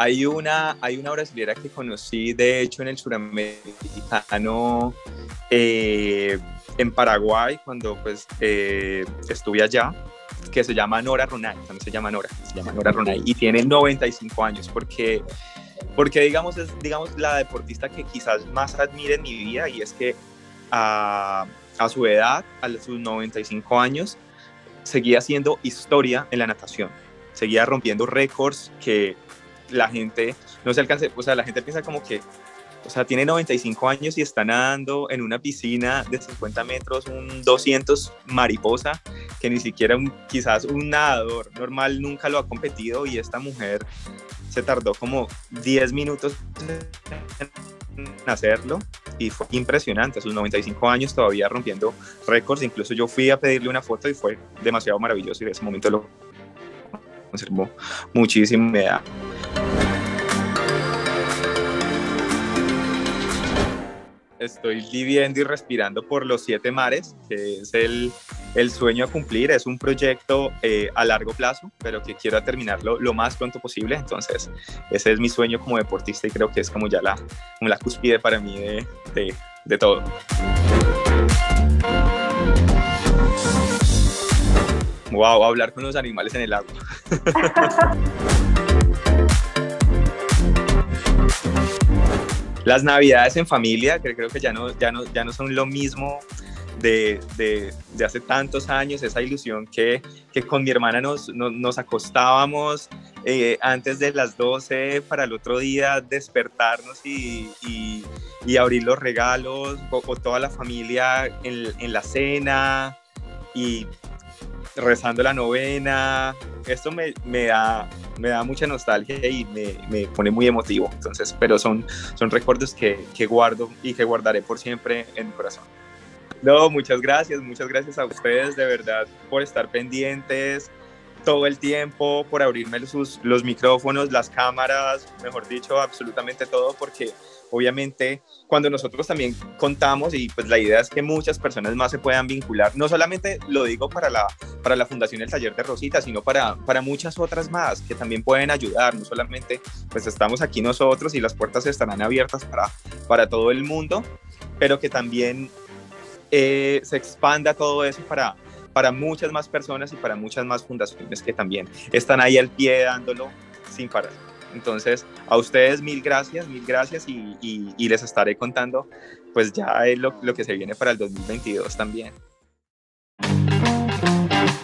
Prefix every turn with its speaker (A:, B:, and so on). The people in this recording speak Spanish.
A: Hay una brasilera que conocí, de hecho, en el suramericano, en Paraguay, cuando pues estuve allá, que se llama Nora Ronay, también se llama Nora Ronay, y tiene 95 años, porque digamos, es la deportista que quizás más admire en mi vida, y es que a su edad, a sus 95 años, seguía haciendo historia en la natación, seguía rompiendo récords que la gente no se alcanza, o sea, la gente piensa como que, o sea, tiene 95 años y está nadando en una piscina de 50 metros, un 200 mariposa, que ni siquiera quizás un nadador normal nunca lo ha competido, y esta mujer se tardó como 10 minutos en hacerlo, y fue impresionante. A sus 95 años todavía rompiendo récords. Incluso yo fui a pedirle una foto y fue demasiado maravilloso, y de ese momento lo conservó muchísimo. Estoy viviendo y respirando por los 7 mares, que es el sueño a cumplir. Es un proyecto a largo plazo, pero que quiero terminarlo lo más pronto posible. Entonces, ese es mi sueño como deportista, y creo que es como ya la cúspide para mí de todo. Wow, hablar con los animales en el agua. Las navidades en familia, que creo que ya no son lo mismo de hace tantos años. Esa ilusión que con mi hermana nos acostábamos antes de las 12 para el otro día despertarnos y abrir los regalos, o toda la familia en la cena y rezando la novena. Esto me da mucha nostalgia y me pone muy emotivo. Entonces, pero son recuerdos que guardo y que guardaré por siempre en mi corazón. No, muchas gracias a ustedes, de verdad, por estar pendientes todo el tiempo, por abrirme los micrófonos, las cámaras, mejor dicho, absolutamente todo, porque obviamente cuando nosotros también contamos, y pues la idea es que muchas personas más se puedan vincular, no solamente lo digo para la Fundación El Taller de Rosita, sino para muchas otras más que también pueden ayudar. No solamente pues estamos aquí nosotros, y las puertas estarán abiertas para todo el mundo, pero que también se expanda todo eso para muchas más personas y para muchas más fundaciones que también están ahí al pie dándolo sin parar. Entonces, a ustedes mil gracias, y les estaré contando pues ya lo que se viene para el 2022 también.